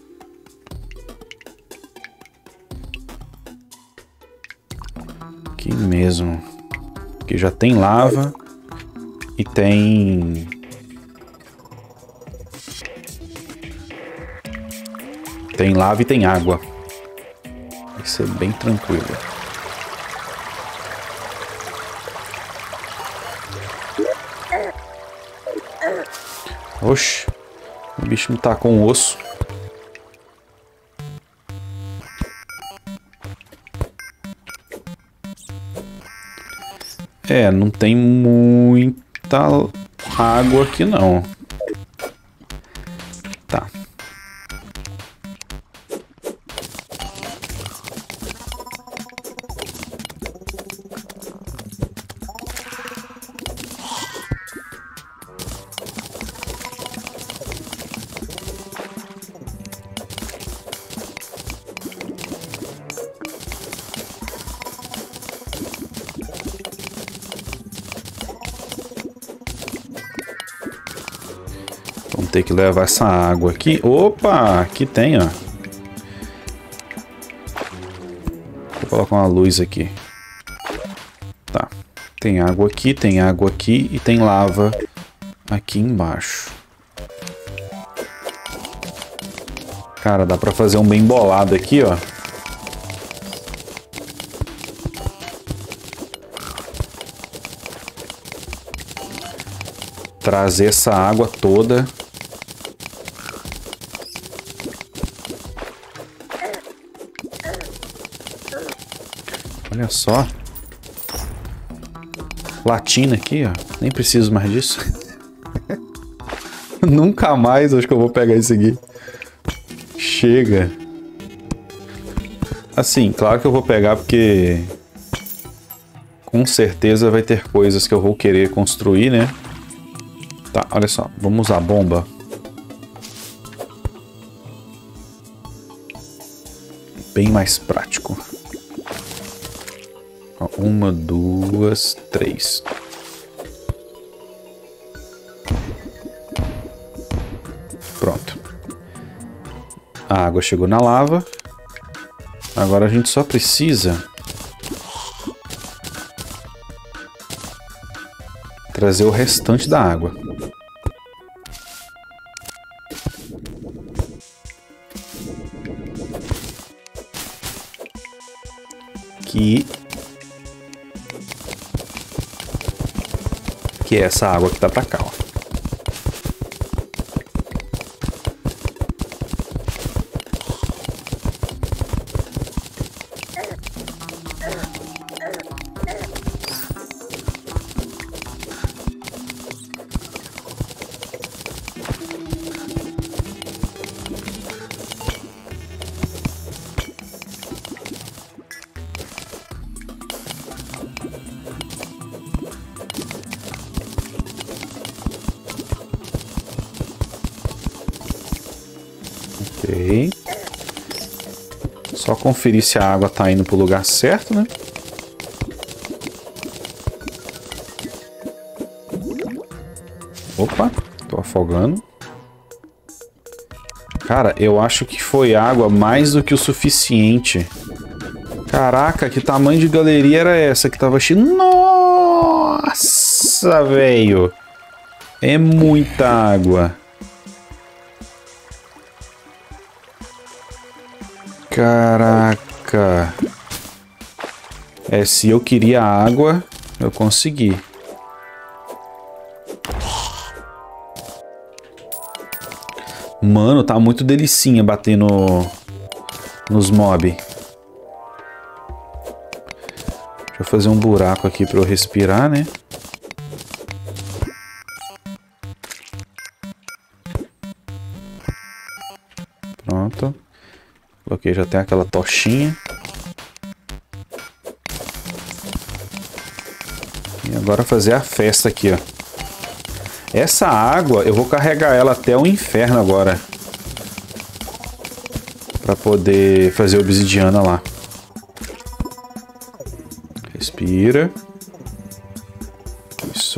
Aqui mesmo. Aqui já tem lava. E tem... Tem lava e tem água. Vai ser bem tranquilo. Oxi. O bicho me tacou um osso. Não tem muita água aqui não. Tá. Vamos ter que levar essa água aqui. Opa, aqui tem, ó. Vou colocar uma luz aqui. Tá. Tem água aqui e tem lava aqui embaixo. Cara, dá pra fazer um bem bolado aqui, ó. Trazer essa água toda. Olha só. Platina aqui, ó. Nem preciso mais disso. Nunca mais acho que eu vou pegar isso aqui. Chega. Assim, claro que eu vou pegar porque... Com certeza vai ter coisas que eu vou querer construir, né? Tá, olha só. Vamos usar a bomba. Bem mais prático. Ó, 1, 2, 3. A água chegou na lava. Agora a gente só precisa trazer o restante da água. Que é essa água que tá pra cá, ó. Ok. Só conferir se a água tá indo pro lugar certo, né? Opa, tô afogando. Cara, eu acho que foi água mais do que o suficiente. Caraca, que tamanho de galeria era essa que tava cheia? Nossa, velho. É muita água. Caraca. É, se eu queria água, eu consegui. Mano, tá muito delicinha bater nos mob. Deixa eu fazer um buraco aqui pra eu respirar, né? Pronto. Coloquei já tem aquela tochinha. E agora fazer a festa aqui, ó. Essa água, eu vou carregar ela até o inferno agora. Pra poder fazer obsidiana lá. Respira. Isso.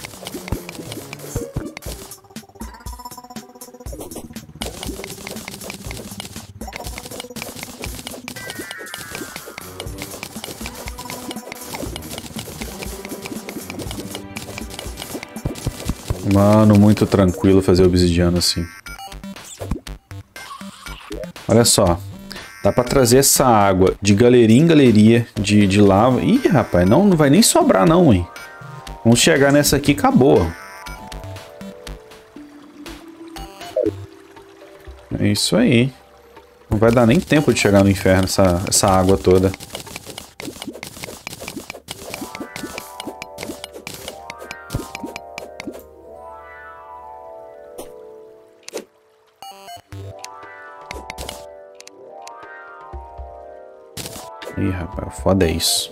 Mano, muito tranquilo fazer obsidiana assim. Olha só. Dá pra trazer essa água de galeria em galeria de lava. Ih, rapaz, não vai nem sobrar não, hein. Vamos chegar nessa aqui e acabou. É isso aí. Não vai dar nem tempo de chegar no inferno essa água toda. Ih, rapaz, foda é isso.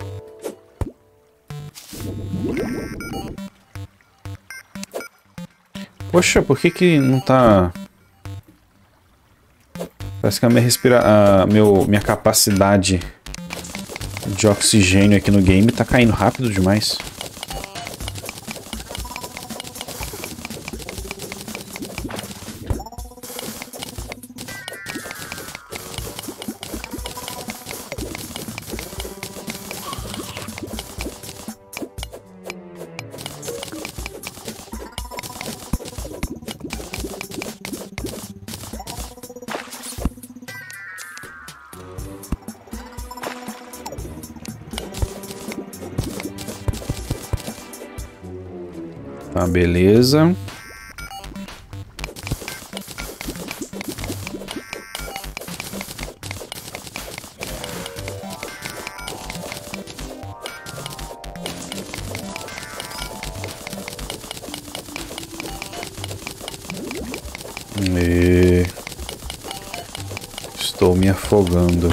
Poxa, por que não tá... Parece que a minha capacidade de oxigênio aqui no game tá caindo rápido demais. Tá, beleza. E... Estou me afogando.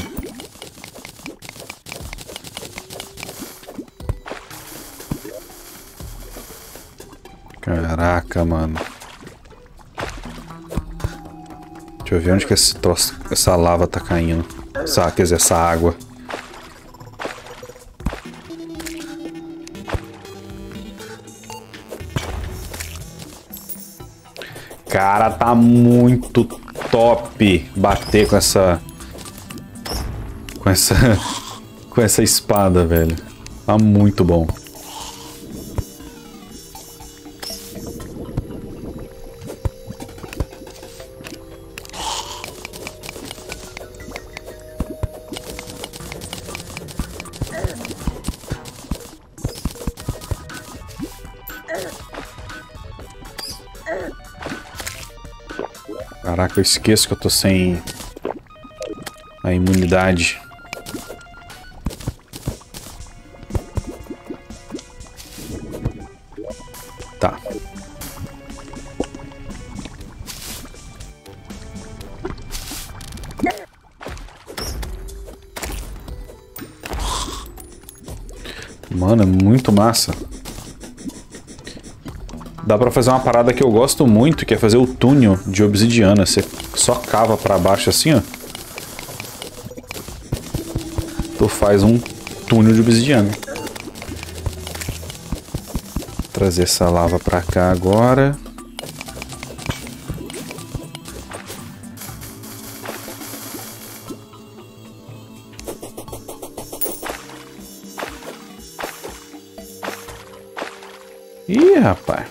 Caraca, mano. Deixa eu ver onde que essa lava tá caindo. Quer dizer, essa água. Cara, tá muito top bater com essa... Com essa espada, velho. Tá muito bom. Caraca, eu esqueço que eu tô sem a imunidade. Tá. Mano, é muito massa. Dá pra fazer uma parada que eu gosto muito, que é fazer o túnel de obsidiana. Você só cava pra baixo assim, ó. Tu faz um túnel de obsidiana. Vou trazer essa lava pra cá agora. Ih, rapaz.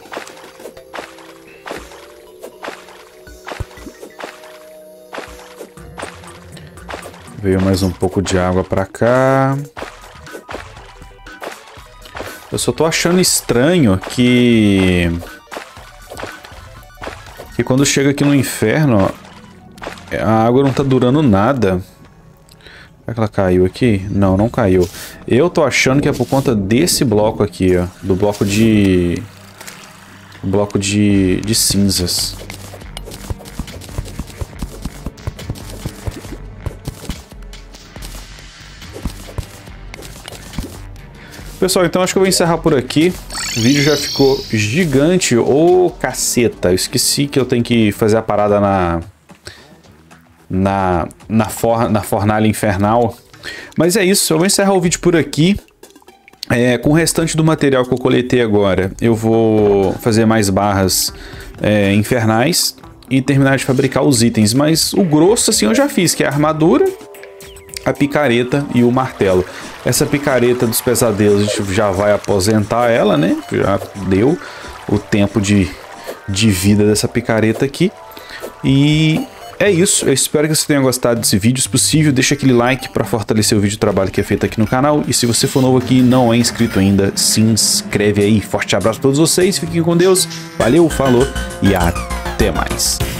Veio mais um pouco de água pra cá. Eu só tô achando estranho que quando chega aqui no inferno, a água não tá durando nada. Será que ela caiu aqui? Não, não caiu. Eu tô achando que é por conta desse bloco aqui, ó. Do bloco de... de cinzas. Pessoal, então acho que eu vou encerrar por aqui. O vídeo já ficou gigante. Ô, caceta. Eu esqueci que eu tenho que fazer a parada na fornalha infernal. Mas é isso. Eu vou encerrar o vídeo por aqui. Com o restante do material que eu coletei agora, eu vou fazer mais barras infernais e terminar de fabricar os itens. Mas o grosso, assim, eu já fiz, que é a armadura, a picareta e o martelo. Essa picareta dos pesadelos, a gente já vai aposentar ela, né? Já deu o tempo de vida dessa picareta aqui. E é isso. Eu espero que você tenha gostado desse vídeo. Se possível, deixa aquele like para fortalecer o vídeo de trabalho que é feito aqui no canal. E se você for novo aqui e não é inscrito ainda, se inscreve aí. Forte abraço a todos vocês. Fiquem com Deus. Valeu, falou e até mais.